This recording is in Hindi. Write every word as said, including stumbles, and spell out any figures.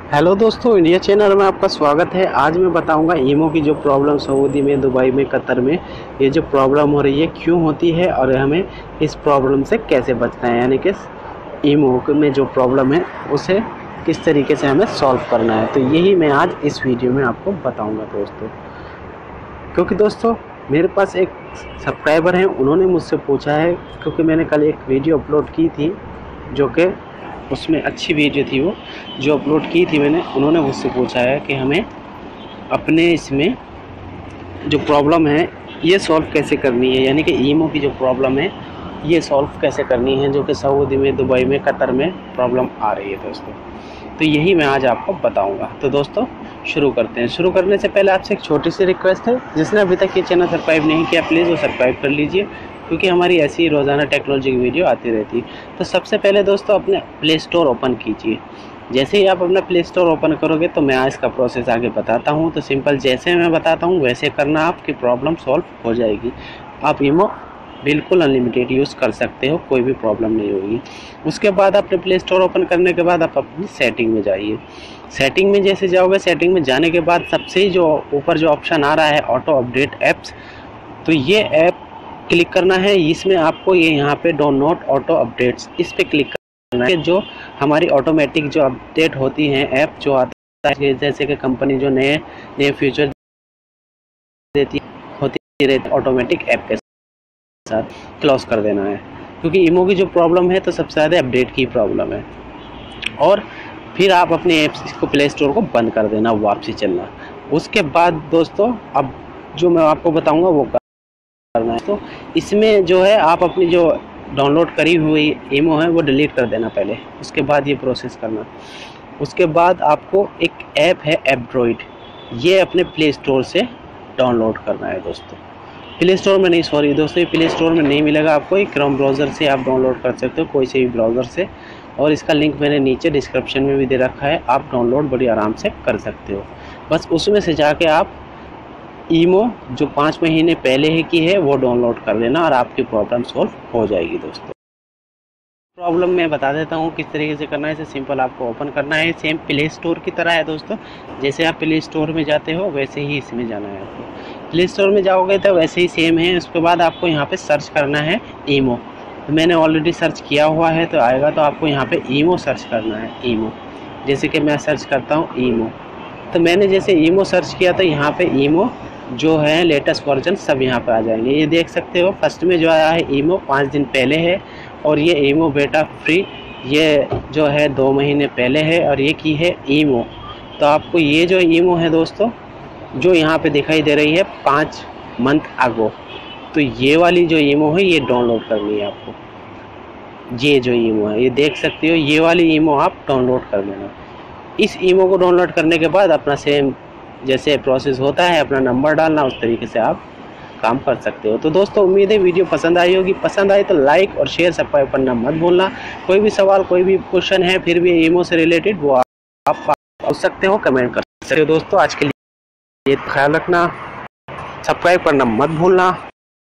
हेलो दोस्तों, इंडिया चैनल में आपका स्वागत है। आज मैं बताऊंगा ईमो की जो प्रॉब्लम सऊदी में, दुबई में, कतर में ये जो प्रॉब्लम हो रही है क्यों होती है और हमें इस प्रॉब्लम से कैसे बचना है, यानी कि ईमो में जो प्रॉब्लम है उसे किस तरीके से हमें सॉल्व करना है। तो यही मैं आज इस वीडियो में आपको बताऊँगा दोस्तों। क्योंकि दोस्तों मेरे पास एक सब्सक्राइबर हैं, उन्होंने मुझसे पूछा है, क्योंकि मैंने कल एक वीडियो अपलोड की थी जो कि उसमें अच्छी वीडियो थी, वो जो अपलोड की थी मैंने, उन्होंने मुझसे पूछा है कि हमें अपने इसमें जो प्रॉब्लम है ये सॉल्व कैसे करनी है, यानी कि ईमो की जो प्रॉब्लम है ये सॉल्व कैसे करनी है, जो कि सऊदी में, दुबई में, कतर में प्रॉब्लम आ रही है दोस्तों। तो यही मैं आज आपको बताऊंगा। तो दोस्तों शुरू करते हैं। शुरू करने से पहले आपसे एक छोटी सी रिक्वेस्ट है, जिसने अभी तक ये चैनल सब्सक्राइब नहीं किया प्लीज़ वो सब्सक्राइब कर लीजिए, क्योंकि हमारी ऐसी रोज़ाना टेक्नोलॉजी की वीडियो आती रहती है। तो सबसे पहले दोस्तों अपने प्ले स्टोर ओपन कीजिए। जैसे ही आप अपना प्ले स्टोर ओपन करोगे तो मैं इसका प्रोसेस आगे बताता हूँ। तो सिंपल जैसे मैं बताता हूँ वैसे करना, आपकी प्रॉब्लम सॉल्व हो जाएगी। आप ईमो बिल्कुल अनलिमिटेड यूज़ कर सकते हो, कोई भी प्रॉब्लम नहीं होगी। उसके बाद अपने प्ले स्टोर ओपन करने के बाद आप अपनी सेटिंग में जाइए। सेटिंग में जैसे जाओगे, सेटिंग में जाने के बाद सबसे जो ऊपर जो ऑप्शन आ रहा है ऑटो अपडेट ऐप्स, तो ये ऐप क्लिक करना है। इसमें आपको ये यहाँ पे डाउनलोड ऑटो अपडेट्स, इस पर क्लिक करना है। जो हमारी ऑटोमेटिक जो अपडेट होती हैं ऐप जो आता है, जैसे कि कंपनी जो नए नए फीचर देती होती रहती ऑटोमेटिक ऐप के साथ, क्लोज कर देना है। क्योंकि ईमो की जो प्रॉब्लम है तो सबसे ज़्यादा अपडेट की प्रॉब्लम है। और फिर आप अपने ऐप्स को प्ले स्टोर को बंद कर देना, वापसी चलना। उसके बाद दोस्तों अब जो मैं आपको बताऊंगा वो करना है। तो इसमें जो है आप अपनी जो डाउनलोड करी हुई ईमो है वो डिलीट कर देना पहले, उसके बाद ये प्रोसेस करना। उसके बाद आपको एक ऐप है एंड्रॉइड, ये अपने प्ले स्टोर से डाउनलोड करना है दोस्तों। प्ले स्टोर में नहीं, सॉरी दोस्तों, ये प्ले स्टोर में नहीं मिलेगा आपको, ये क्रोम ब्राउज़र से आप डाउनलोड कर सकते हो, कोई से भी ब्राउज़र से। और इसका लिंक मैंने नीचे डिस्क्रिप्शन में भी दे रखा है, आप डाउनलोड बड़ी आराम से कर सकते हो। बस उसमें से जाके आप ईमो जो पाँच महीने पहले ही की है वो डाउनलोड कर लेना और आपकी प्रॉब्लम सॉल्व हो जाएगी दोस्तों। प्रॉब्लम मैं बता देता हूँ किस तरीके से करना है। इसे सिंपल आपको ओपन करना है, सेम प्ले स्टोर की तरह है दोस्तों। जैसे आप प्ले स्टोर में जाते हो वैसे ही इसमें जाना है आपको। प्ले स्टोर में जाओगे तो वैसे ही सेम है। उसके बाद आपको यहाँ पे सर्च करना है ईमो। तो मैंने ऑलरेडी सर्च किया हुआ है तो आएगा, तो आपको यहाँ पे ईमो सर्च करना है। ईमो जैसे कि मैं सर्च करता हूँ ईमो, तो मैंने जैसे ईमो सर्च किया तो यहाँ पे ईमो जो है लेटेस्ट वर्जन सब यहाँ पे आ जाएंगे। ये देख सकते हो फर्स्ट में जो आया है ईमो पाँच दिन पहले है, और ये ईमो बेटा फ्री ये जो है दो महीने पहले है, और ये की है ईमो। तो आपको ये जो ईमो है दोस्तों जो यहाँ पे दिखाई दे रही है पाँच मंथ अगो, तो ये वाली जो ईमो है ये डाउनलोड करनी है आपको। ये जो ईमो है ये देख सकते हो, ये वाली ईमो आप डाउनलोड कर लेना। इस ईमो को डाउनलोड करने के बाद अपना सेम जैसे प्रोसेस होता है अपना नंबर डालना, उस तरीके से आप काम कर सकते हो। तो दोस्तों उम्मीद है वीडियो पसंद आई होगी। पसंद आई तो लाइक और शेयर सब्सक्राइब करना मत भूलना। कोई भी सवाल, कोई भी क्वेश्चन है फिर भी ईमो से रिलेटेड, वो आप पूछ सकते हो, कमेंट कर सकते हो। दोस्तों आज के लिए ख्याल रखना, सब्सक्राइब करना मत भूलना।